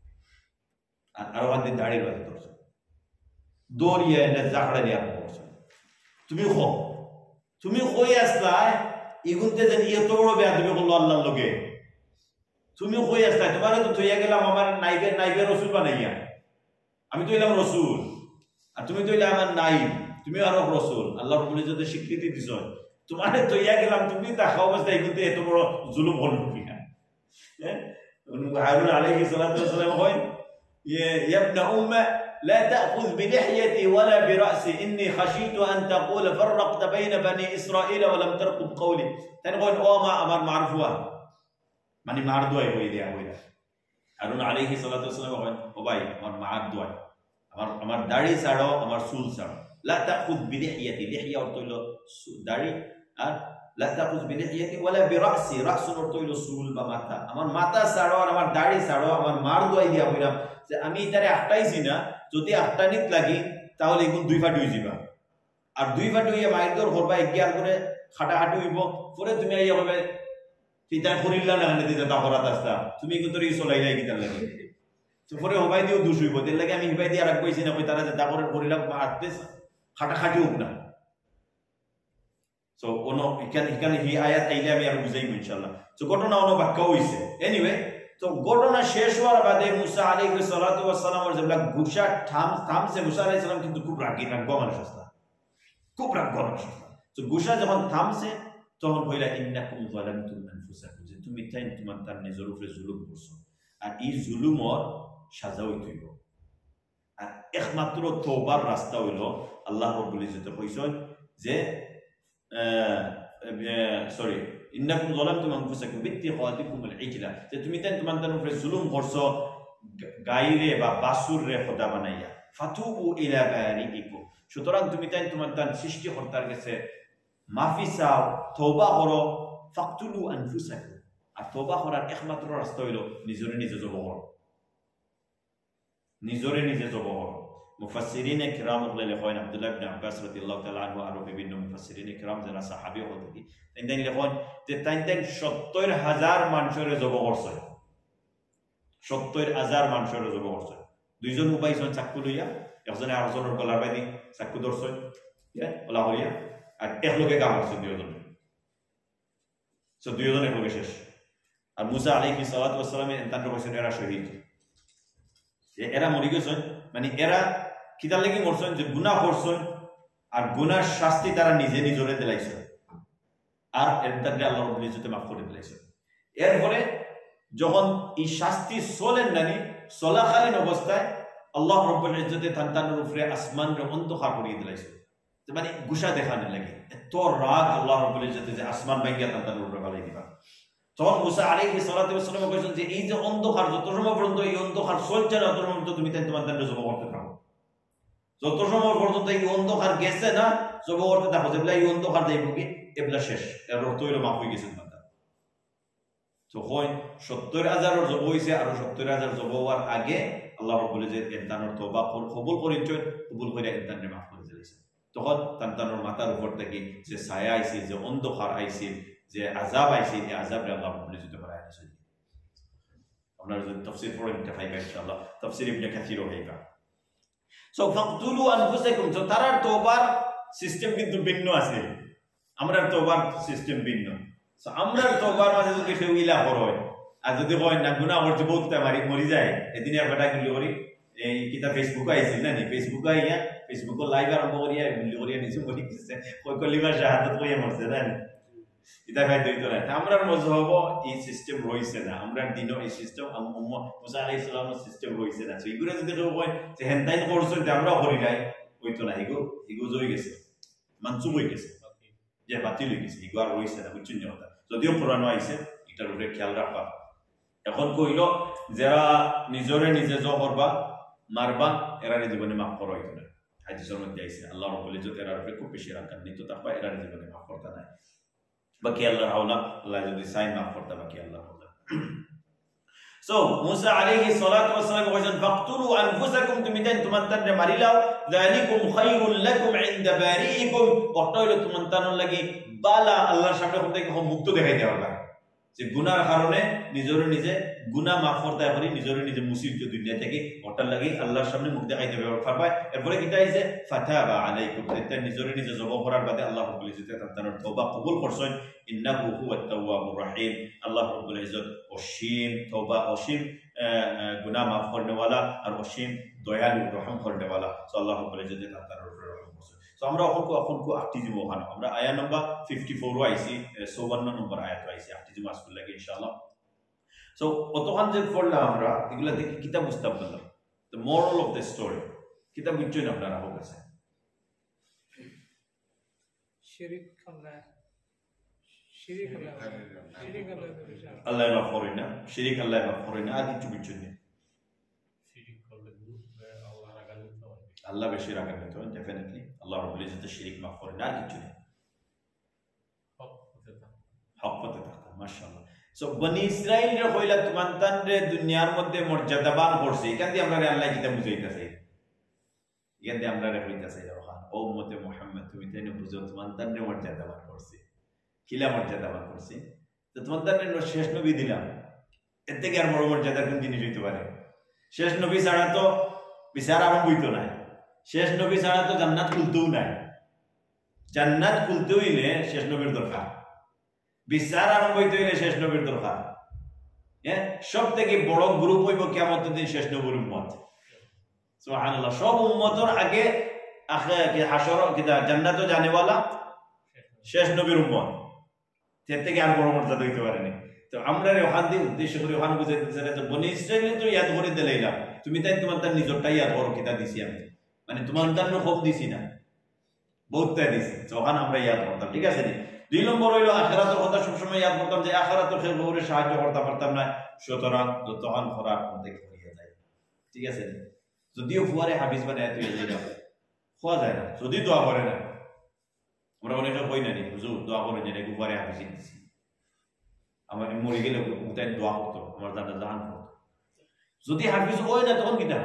A: আর আরো হাতে দাড়ির মাঝে ধরছেন, দৌড়িয়ে এনে জাকড়া দিয়ে আরম্ভ করছেন। তুমি খো তুমি কই আসলা ইগুনতে যেন এত বড় বেয়াদবি করলো আল্লাহর লগে, তুমি কই আসলা তোমারে তো থইয়া গেলাম আমার নাইবে নাইবে রাসূল বানাইয়া, আমি তো হইলাম রাসূল আর তুমি তো হইলা আমার নাইব, তুমি আরো রাসূল, আল্লাহ রাব্বুল ইজ্জতের স্বীকৃতি দিছো, তোমারে থইয়া গেলাম তুমি দেখা অবস্থায় ইগুনতে এত বড় জুলুম হলো কিনা। হ্যাঁ হারুন আলাইহিস সালাতু ওয়াস সালাম কই ইয়া ইবনা উম্মা لا تأخذ بلحيتي ولا برأسي إني خشيت أن تقول فرقت بين بني إسرائيل ولم ترقب قولي. تنقول أو ما أمر معرفوا মানে মার দোয়াই হয়ে দেয়া হইলা। হারুন আলাইহিস সালাতু ওয়াস সালাম কইন ও ভাই আমার মার দোয়াই, আমার আমার দাড়ি ছাড়ো আমার চুল ছাড়ো। লা তাখুদ বিলিহিয়াতি, লিহিয়া অর্থ হইল দাড়ি, আর লা তাখুদ বিলিহিয়াতি ওয়ালা বিরাসি, রাস অর্থ হইল চুল বা মাথা, আমার মাথা ছাড়ো আর আমার দাড়ি ছাড়ো। আমার মার দোয়াই দিয়া হইলাম যে আমি তারে আটটাইছি না, যদি আটটানিত লাগি তাহলে এগুলো দুই ফাটি হয়ে যাবা, আর দুই ফাটি হইয়া মায়ের দর করবা এগিয়ার করে খাটাখাটি হইব, পরে তুমি আইয়া হবে তিতার করিল্লা না আনে দিতে তাহরাত আসতা তুমি কিন্তু ই চলাইলাই কিতার লাগে, তো পরে হবাই দিও দুষ হইব, তেল লাগে আমি হিবাই দিয়া রাখবইছি না কই তারা যে তাহরের করিলা আটতে খাটাখাটি হোক না। সো কোনো এখানে এখানে হি আয়াত আইলে আমি আর বুঝাইব ইনশাআল্লাহ। তো ঘটনা অন্য বাক্য হইছে। এনিওয়ে তো ঘটনা শেষ হওয়ার বাদে মুসা আলাইহিস সালাতু ওয়াস সালামের যেগুলা গুসা থাম থামছে, মুসা আলাইহিস সালাম কিন্তু খুব রাগী রাগ মানুষ আসলা, খুব রাগ মানুষ আসলা। তো গুসা যখন থামছে তখন কইলা ইন্নাকুম যালামতুম আনফুসাকুম, যে তুমি তাই তোমার তার নিজের উপরে জুলুম করছো, আর এই জুলুমর সাজা হইতো। আর একমাত্র তওবার রাস্তা হইল আল্লাহ রাব্বুল ইজ্জত কইছেন যে সরি ইন্নাকুম যালামতুম আনফুসাকুম বিত্তিখাদিকুমুল ইজলা, যে তুমি তাই তোমার তার উপরে জুলুম করছো গায়রে বা বাসুররে খোদা বানাইয়া, ফাতুবু ইলা বারিইকুম, সুতরাং তুমি তাই তোমার তার সৃষ্টিকর্তার কাছে মাফি চাও, তওবা করো, ফাকতুলু আনফুসাকুম। আর তওবা করার একমাত্র রাস্তা হইল নিজরে নিজে জব করো, নিজরে নিজে জব করো। মুফাসসিরিনে কিরাম বলে লেখেন আব্দুল্লাহ ইবনে আব্বাস রাদিয়াল্লাহু তাআলা আনহু আর বিভিন্ন মুফাসসিরিনে কিরাম যারা সাহাবী হতে কি তাই তাই লেখেন যে তাই তাই সত্তর হাজার মানুষের জব করছে, সত্তর হাজার মানুষের জব করছে। দুইজন উপাইছেন চাকু লইয়া, একজনে আরেকজনের গলার বাইদি চাকু ধরছে ওলা হইয়া, আর একলোকে কাম করছে দুইজনে, সো দুইজনে একলোকে শেষ। আর মুসা আলাইহিস সালাতু ওয়াস সালাম এন্তান কইছেন এরা শহীদ, এরা মরি গেছেন, মানে এরা কিতার লাগি মরছেন যে গুনাহ করছেন, আর গুনার শাস্তি তারা নিজে নিজরে দিলাইছে, আর এর দ্বারা আল্লাহ রাব্বুল ইজ্জতে মাফ করে দিলাইছে। এরপরে যখন এই শাস্তি চলেন নানি চলাকালীন অবস্থায় আল্লাহ রাব্বুল ইজ্জতে তান্তানের উপরে আসমানকে অন্ধকার করিয়ে দিলাইছে, মানে গুসা দেখানো লাগে এত রাগ আল্লাহ রাব্বুল ইজ্জতে যে আসমান ভাঙিয়া তান্তানের উপরে বালাই দিবা। তখন মুসা আলাইহিস সালাতু ওয়াস সালাম কইছেন যে এই যে অন্ধকার, যত সময় পর্যন্ত এই অন্ধকার চলছে না তত সময় পর্যন্ত তুমি তাই তোমার দান্ডে জব করতে থাকো, যত সময় পর্যন্ত এই অন্ধকার গেছে না জব করতে থাকো, যেগুলা এই অন্ধকার যাইব কি এবলা শেষ, এর অর্থ হইল মাফ হয়ে গেছে বান্দা। তো কই সত্তর হাজারের জব হইছে, আর সত্তর হাজার জব হওয়ার আগে আল্লাহ রাব্বুল ইজ্জত ইনসানের তওবা কবুল করিছেন, কবুল করে ইনসানকে মাফ করে দিয়েছেন। তখন তান্তানোর মাথার উপর থেকে যে ছায়া আইছে, যে অন্ধকার আইছে, যে আযাব আইছে, এই আযাবরে আল্লাহ রাব্বুল ইজ্জত বাড়ায় দিয়েছেন। আপনারা যদি তাফসীর পড়েন এটা পাইবেন ইনশাআল্লাহ, তাফসীর ইবনে কাসীরও পাইবেন। সো ফাকতুলু আনফুসাকুম, তো তারার তওবার সিস্টেম কিন্তু ভিন্ন আছে, আমরার তওবার সিস্টেম ভিন্ন। সো আমরার তওবার মাঝে যদি কেউ ইলা করে আর যদি কয় না গুনাহ করতে বহুত মারি মরি যায়, এদিন আর বেটা গুলি করি এই কিতা ফেসবুক আইছিল না নি ফেসবুক আইয়া ফেসবুক লাইভ আরম্ভ করিয়া ভিডিও করিয়া নিছে মরি গেছে কই কলিমা শাহাদাত কইয়া মরছে না এটা ভাই দুই তোরা আমরার মজহব এই সিস্টেম রইছে না আমরার দিনও এই সিস্টেম মুসা আলাইহিস সালামের সিস্টেম রইছে না এগুলো যদি কেউ কয় যে হেনতাই করছো যে আমরা করি নাই হইতো না এগো এগো জয় গেছে মানসুব হয়ে গেছে যে বাতিল হয়ে গেছে এগো আর রইছে না বুঝছেন কথা যদিও পুরানো আইছে এটার উপরে খেয়াল রাখবা এখন কইল যারা নিজরে নিজে জ করবা মারবা এরা জীবনে মাফ করা হইতো না হাদিসের মধ্যে আইছে আল্লাহ রাব্বুল ইজ্জত এর উপরে খুব বেশি রাগান্বিত থাকবা এরা জীবনে মাফ করতে না বাকি আল্লাহর আওলা আল্লাহ যদি চাই মাফ করতে বাকি আল্লাহর আওলা সো মুসা আলাইহিস সালাতু ওয়াস সালাম কইছেন ফাকতুলু আনফুসাকুম তুমি দেন তোমার তারে মারিলাও যালিকুম খায়রুল লাকুম ইনদা বারিকুম ওটাইলো তোমার তানোর লাগি বালা আল্লাহর সামনে কোন থেকে মুক্ত দেখাই দেওয়া লাগে যে গুনার কারণে নিজরে নিজে গুনাহ মাফ করতে পারি নিজরে নিজে মুসিবত দুনিয়া থেকে ওটার লাগি আল্লাহর সামনে মুখ দেখাই দেবে পারবা এরপরে কিটা আইছে ফাতাবা আলাইকুম এটা নিজরে নিজে জবাব করার বাদে আল্লাহ রাব্বুল ইজ্জত তার তওবা কবুল করছেন ইন্নাহু হুয়াত তাওয়াবুর রহিম আল্লাহ রাব্বুল ইজ্জত অসীম তওবা অসীম গুনাহ মাফ করনে ওয়ালা আর অসীম দয়ালু রহম করনে ওয়ালা সো আল্লাহ রাব্বুল ইজ্জত তার উপরে রহম করছেন সো আমরা অখনকো অখনকো আটটি দিব ওখানে আমরা আয়াত নাম্বার fifty-four আইছি চৌবান্ন নম্বর আয়াত আইছি আটটি দিব আসল লাগে ইনশাআল্লাহ সো অতখান যে পড়লাম আমরা এগুলা থেকে কিতাব বুঝতাম পেলাম the moral of the story কিতাব বুঝছেন আপনারা হোক আছে
B: শিরিক আল্লাহ শিরিক আল্লাহ শিরিক আল্লাহ
A: আল্লাহ মাফ করেন না শিরিক আল্লাহ মাফ করেন না আর কিছু বুঝছেন না
C: শিরিক করলে আল্লাহ রাগান্বিত হয়
A: আল্লাহ বেশি রাগান্বিত হয় ডেফিনেটলি আল্লাহ রাব্বুল ইজ্জত শিরিক মাফ করেন না আর কিছু না
C: হক হতে থাকে
A: হক পথে থাকা মাশাআল্লাহ সো বনি ইসরাইল রে কইলা তোমার তানরে দুনিয়ার মধ্যে মর্যাদাবান করছে এখান দিয়ে আমরা আল্লাহ কিতা বুঝাইতাছে এখান দিয়ে আমরা রে কইতাছে রহান ও উম্মতে মুহাম্মদ তুমি তাইনে বুঝো তোমার তানরে মর্যাদাবান করছে কিলা মর্যাদাবান করছে তো তোমার তানরে শেষ নবী দিলাম এর থেকে আর বড় মর্যাদার কোন জিনিস হইতে পারে শেষ নবী ছাড়া তো বিচার আরম্ভ হইতো না শেষ নবী ছাড়া তো জান্নাত খুলতেও নাই জান্নাত খুলতে হইলে শেষ নবীর দরকার বিচার আরম্ভ হইতে হইলে শেষ নবীর দরকার হ্যাঁ সব থেকে বড় গ্রুপ হইব কিয়ামতের দিন শেষ নবীর উম্মত সুবহানাল্লাহ সব উম্মতের আগে হাসর কিতা জান্নাত জানেওয়ালা শেষ নবীর উম্মত এর থেকে আর বড় মর্যাদা হইতে পারেনি তো আমরা ওখান দিয়ে উদ্দেশ্য করে ওখানে বুঝাইতেছে তো বনি ইসরাইল তো ইয়াদ করে দিলাম তুমি তাই তোমার তার নিজরটাই ইয়াদ করো কিতা দিছি আমি মানে তোমার তার কম দিছি না বহুতটা দিছি তো ওখানে আমরা ইয়াদ করতাম ঠিক আছে নি দুই নম্বর হইল আখিরাতের কথা সবসময় ইয়াদ করতাম যে আখিরাতের খেল করে সাহায্য করতে পারতাম না সুতরাং যতক্ষণ করার মধ্যে করিয়া যায় ঠিক আছে নি যদিও ফুয়ারে হাফিজ বানায় তুই যাই না খোয়া যায় না যদি দোয়া করে না আমরা অনেকে কই না নি হুজুর দোয়া করে যে নাকি ফুয়ারে হাফিজ দিছি আমার মরে গেলে উতাই দোয়া করতো আমার দাদা জাহান করতো যদি হাফিজ হয় না তখন কিটা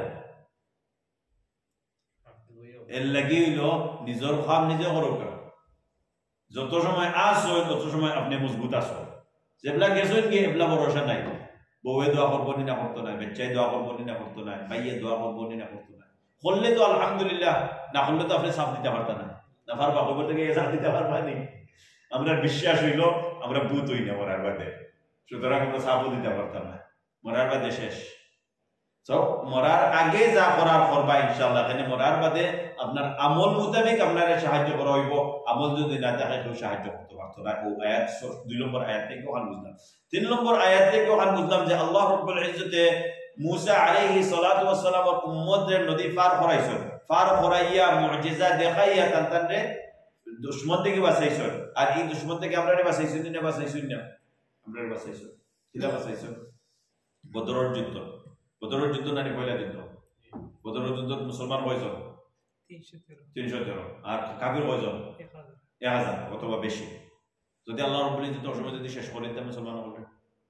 A: এর লাগি হইল নিজের কাম নিজে করো যত সময় আস হয় তত সময় আপনি মজবুত আস যেগুলা গেছেন কি এগুলা ভরসা নাই বউয়ে দোয়া করবো নি না করতো না বাচ্চাই দোয়া করবো নি না করতো না ভাইয়ে দোয়া করবো নি না করতো না করলে তো আলহামদুলিল্লাহ না করলে তো আপনি সাফ দিতে পারতেন না না পারবা কবর থেকে সাফ দিতে পারবা নি আমরা বিশ্বাস হইল আমরা ভূত হই না মরার বাদে সুতরাং আমরা সাফও দিতে পারতাম না মরার বাদে শেষ তো মরার আগে যা করার করবা ইনশাআল্লাহ এখানে মরার বাদে আপনার আমল মোতাবেক আপনারা সাহায্য করা হইব আমল যদি না থাকে কেউ সাহায্য করতে পারতো না ও আয়াত দুই নম্বর আয়াত থেকে ওখানে বুঝলাম তিন নম্বর আয়াত থেকে ওখানে বুঝলাম যে আল্লাহ রাব্বুল ইজ্জতে মুসা আলাইহিস সালাতু ওয়াস সালামের উম্মতদের নদী পার করাইছেন পার করাইয়া মুজিজা দেখাইয়া তানতারে দুশমন থেকে বাঁচাইছেন আর এই দুশমন থেকে আমরা বাঁচাইছেন না বাঁচাইছেন না আমরা বাঁচাইছেন কিলা বাঁচাইছেন বদরের যুদ্ধ বদরের যুদ্ধ নানি পয়লা যুদ্ধ বদরের যুদ্ধ মুসলমান কয়জন তিনশো তেরো আর কাফির কয়জন এক হাজার অথবা বেশি যদি আল্লাহ রাব্বুল ইজ্জত অসময় যদি শেষ করেন তা মুসলমান হবে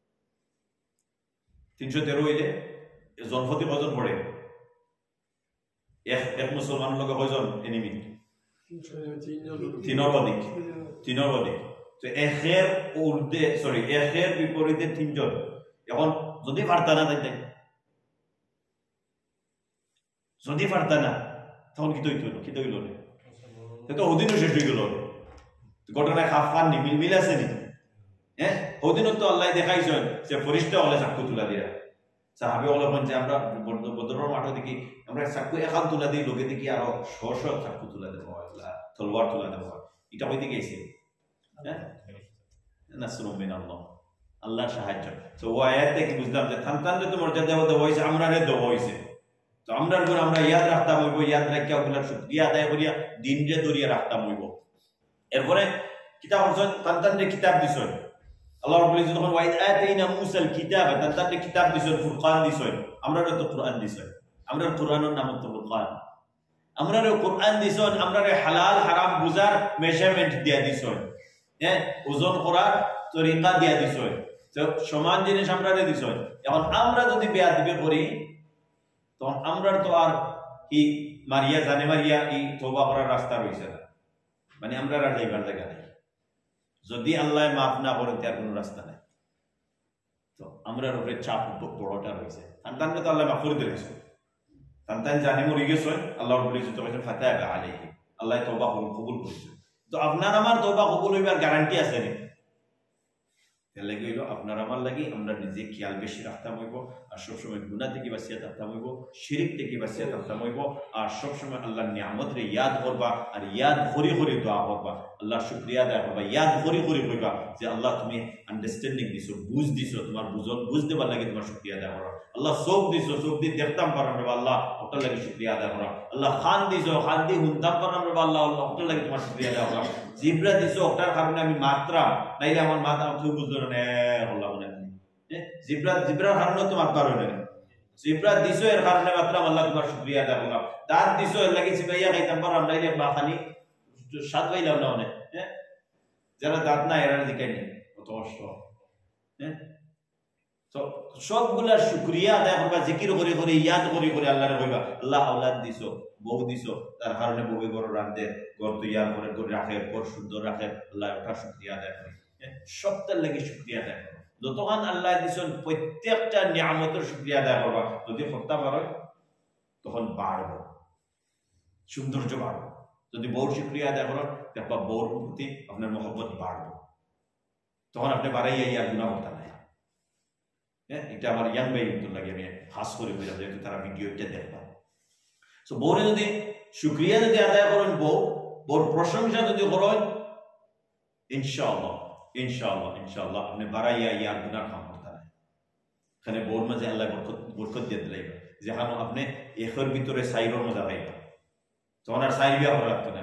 A: তিনশো তেরো হইলে জনপতি কয়জন পড়ে এক এক মুসলমান লগে কয়জন এনিমি তিনের অধিক তিনের অধিক তো একের ঊর্ধ্বে সরি একের বিপরীতে তিনজন এখন যদি পারতা না তাই যদি পারতা না তখন কি তৈরি হইল কি তৈরি হলো তো ওদিনও শেষ হয়ে গেল ঘটনায় খাপ খান নি মিল মিল আছে নি হ্যাঁ ওদিনও তো আল্লাহ দেখাইছেন যে ফরিস্তা হলে চাকু তুলা দিয়া সাহাবী বলেন যে আমরা বদরের মাঠে দেখি আমরা চাকু একাল তুলা দিই লোকে দেখি আরো শ শ চাকু তুলা দেবো তলোয়ার তুলা দেবো এটা হইতে গেছে হ্যাঁ নাসরুম মিনাল্লাহ আল্লাহর সাহায্য তো ও আয়াত থেকে বুঝলাম যে সন্তানকে তো মর্যাদা দেওয়া হয়েছে আমরা রে দেওয়া হয়েছে তো আমরা আমরা ইয়াদ রাখতাম হইব ইয়াদ রাখিয়া ওগুলার শুকরিয়া আদায় করিয়া দিন রে দরিয়া রাখতাম হইব এরপরে কিতাব হচ্ছেন সন্তানকে কিতাব দিছেন আল্লাহ রাব্বুল ইজ্জত যখন ওয়াইদ আতাইনা মুসাল কিতাব সন্তানকে কিতাব দিছেন ফুরকান দিছেন আমরা তো কোরআন দিছেন আমরা কোরআনের নাম তো ফুরকান আমরা কোরআন দিছেন আমরা হালাল হারাম বুঝার মেজারমেন্ট দিয়া দিছেন হ্যাঁ ওজন করার তরিকা দিয়া দিছেন তো সমান জিনিস আমরা দিছেন এখন আমরা যদি বেয়াদবি করি তখন আমরা তো আর কি মারিয়া জানে মারিয়া এই তওবা করার রাস্তা রয়েছে না মানে আমরা আর যাইবার জায়গা নাই যদি আল্লাহ মাফ না করেন তার কোনো রাস্তা নাই তো আমরার উপরে চাপ বড়টা রয়েছে সন্তানকে তো আল্লাহ মাফ করে দিয়েছে সন্তান জানে মরে গেছে আল্লাহ রাব্বুল ইজ্জত বলেছেন ফাতাবা আলাইহি আল্লাহ তওবা কবুল করেছে তো আপনার আমার তওবা কবুল হইবার গ্যারান্টি আছে নি তাহলে কইলো আপনার আমার লাগি আমরা নিজে খেয়াল বেশি রাখতাম হইব আর সব সময় গুনাহ থেকে বাঁচিয়ে থাকতাম হইব শিরক থেকে বাঁচিয়ে থাকতাম হইব আর সব সময় আল্লাহর নিয়ামত রে ইয়াদ করবা আর ইয়াদ করি করি দোয়া করবা আল্লাহর শুকরিয়া আদায় করবা ইয়াদ করি করি কইবা যে আল্লাহ তুমি আন্ডারস্ট্যান্ডিং দিছো বুঝ দিছো তোমার বুঝন বুঝ দেবার লাগি তোমার শুকরিয়া আদায় করো আল্লাহ চোখ দিছো চোখ দিয়ে দেখতাম পারলাম রে আল্লাহ ওটার লাগি শুকরিয়া আদায় করো আল্লাহ খান দিছো খান দিয়ে শুনতাম পারলাম রে আল্লাহ ওটার লাগি তোমার শুকরিয়া আদায় করো জিব্রা দিছো ওটার কারণে আমি মাত্রাম নাইলে আমার মাথা তুই বুঝলো না আল্লাহ বলে জিব্রা জিব্রার কারণে তো মাত্রা রইল না জিব্রা দিছো এর কারণে মাত্রাম আল্লাহ তোমার শুকরিয়া আদায় করলাম দাঁত দিছো এর লাগি সিবাইয়া খাইতাম পারলাম নাইলে বা খালি স্বাদ পাইলাম না অনেক হ্যাঁ যারা দাঁত না এরা দিকাই নেই কত কষ্ট হ্যাঁ তো সবগুলা শুকরিয়া আদায় করবা জিকির করে করে ইয়াদ করে করে আল্লাহরে কইবা আল্লাহ আওলাদ দিছো বউ দিছো তার কারণে বউয়ে বড় রান্ধে ঘর তৈয়ার করে করে রাখে ঘর সুন্দর রাখে আল্লাহ ওটা শুকরিয়া আদায় করে সবটার লাগি শুকরিয়া আদায় করো যতক্ষণ আল্লাহ দিছেন প্রত্যেকটা নিয়ামতের শুকরিয়া আদায় করবা যদি করতে পারো তখন বাড়বো সৌন্দর্য বাড়বো যদি বউর শুকরিয়া আদায় করো দেখবা বউর প্রতি আপনার মহব্বত বাড়বো তখন আপনি বাড়াইয়া ইয়ার গুনাহ করতে নাই হ্যাঁ এটা আমার ইয়াং ভাই উত্তর লাগে আমি হাস করে বুঝলাম যেহেতু তারা ভিডিওটা দেখবা সো বউরে যদি শুকরিয়া যদি আদায় করেন বউ বউর প্রশংসা যদি করেন ইনশাআল্লাহ ইনশাআল্লাহ ইনশাআল্লাহ আপনি বাড়াইয়া ইয়ার গুনাহ কাম করতে নাই এখানে বউর মাঝে আল্লাহ বরকত বরকত দিয়ে দিলাই যেখানে আপনি এখর ভিতরে সাইরর মজা পাইবা তখন আর সাইর বিয়া করা লাগতো না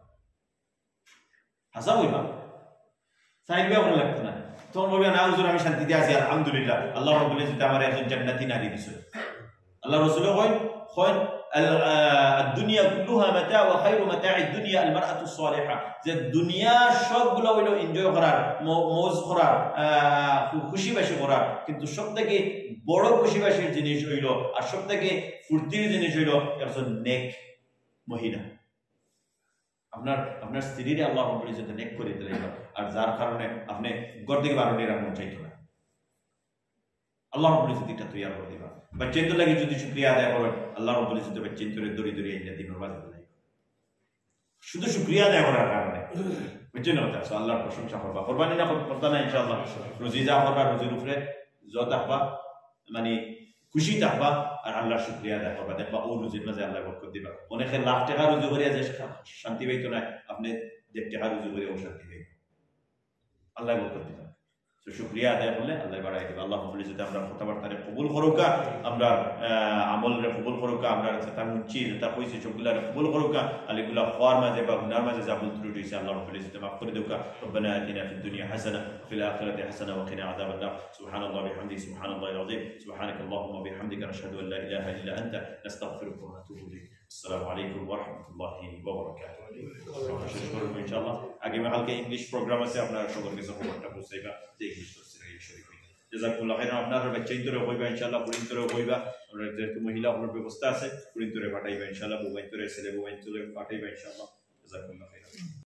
A: হাসা বইবা সাইর বিয়া করা লাগতো না তখন বলবে না হুজুর আমি শান্তিতে আছি আলহামদুলিল্লাহ আল্লাহ রাব্বুল ইজ্জত আমার একজন জান্নাতি নারী দিছে আল্লাহ রাসূল কয় কয় الدنيا كلها متاع وخير متاع الدنيا المرأة الصالحة যে দুনিয়া সবগুলো হইলো এনজয় করার মौज করার খুশি বাসি করার কিন্তু সবথেকে বড় খুশি বাসির জিনিস হইলো আর সবথেকে ফুর্তির জিনিস হইলো একজন নেক মহিলা আপনার আপনার স্ত্রীরে আল্লাহ রাব্বুল ইজ্জত নেক করে দিলেন আর যার কারণে আপনি ঘর থেকে বারো নিয়ে রাখতে চাইতো না আল্লাহ রাব্বুল ইজ্জত এটা তৈরি করে দিবা বাচ্চাইতো লাগি যদি শুকরিয়া আদায় করেন আল্লাহ রাব্বুল ইজ্জত বাচ্চাইতরে দড়ি দড়ি আইনা দিনের বাজে দিলেন শুধু শুকরিয়া আদায় করার কারণে বুঝছেন না তো আল্লাহর প্রশংসা করবা কুরবানি না করতে না ইনশাআল্লাহ রুজি যা করবা রুজির উপরে যত থাকবা মানে খুশি থাকবা আর আল্লাহর শুকরিয়া আদায় করবা দেখবা ও রুজির মাঝে আল্লাহ বরকত দিবা অনেকে লাখ টাকা রুজি করিয়া যে শান্তি পাইতো না আপনি দেড় টাকা রুজি করিয়া ও শান্তি পাইবেন আল্লাহ বরকত দিবা তো শুকরিয়া আদায় করলে আল্লাহ বাড়াই দিবে আল্লাহ রাব্বুল ইজ্জত আমরা কথাবার্তারে কবুল করুকা আমরা আমলরে কবুল করুকা আমরা যেটা মুচি যেটা কইছি সবগুলারে কবুল করুকা আলিগুলা খাওয়ার মাঝে বা গুনার মাঝে যা ভুল ত্রুটি হইছে আল্লাহ রাব্বুল ইজ্জত মাফ করে দেউকা রব্বানা আতিনা ফিদ দুনিয়া হাসানাহ ওয়া ফিল আখিরাতি হাসানাহ ওয়া কিনা আযাবান নার সুবহানাল্লাহি ওয়া বিহামদিহি সুবহানাল্লাহিল আযীম সুবহানাকা আল্লাহুম্মা ওয়া বিহামদিকা নাশহাদু আন লা ইলাহা ইল্লা আনতা নাস্তাগফিরুকা ওয়া নাতুবু ইলাইক আসসালামু আলাইকুম ওয়া রাহমাতুল্লাহি ওয়া বারাকাতুহু শেষ করব ইনশাআল্লাহ আগামী কালকে ইংলিশ প্রোগ্রাম আছে আপনারা সবার কাছে খবরটা পৌঁছাইবা যে ইংলিশ জাযাকুল্লাহু খাইরান আপনারা বাচ্চাইতরে হইবা ইনশাআল্লাহ পুরিন্তরে হইবা আমরা যেহেতু মহিলা হওয়ার ব্যবস্থা আছে পুরিন্তরে পাঠাইবা ইনশাআল্লাহ বুবাইতরে ছেলে বুবাইতরে পাঠাইবা ইনশাআল্লাহ জাযাকুল্লাহু খাইরান।